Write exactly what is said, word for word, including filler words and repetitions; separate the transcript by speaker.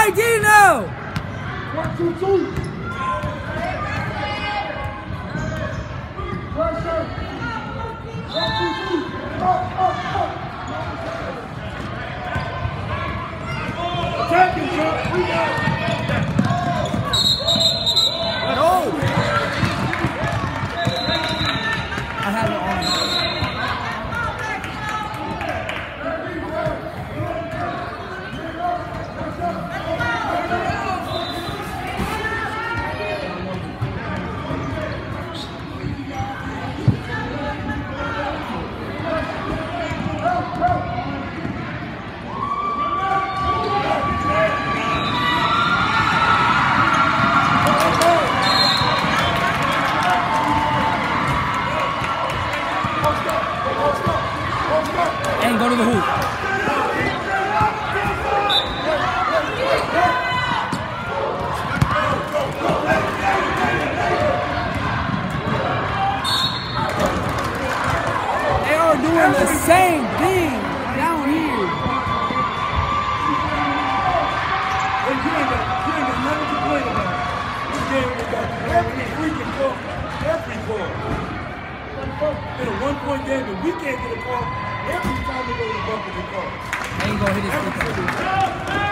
Speaker 1: play D now.
Speaker 2: One, two, two. Pressure. One, two, two. Up, up, up. Take it, Chuck. We got it.
Speaker 1: No. I have it on. And go to the hoop. They are doing the same thing down here.
Speaker 2: Hey, you ain't got, you ain't got nothing to complain about. This game we got every freaking call. Every call. In a one-point game, and we can't get a call every time we go to the bucket and call.
Speaker 1: Ain't gonna hit his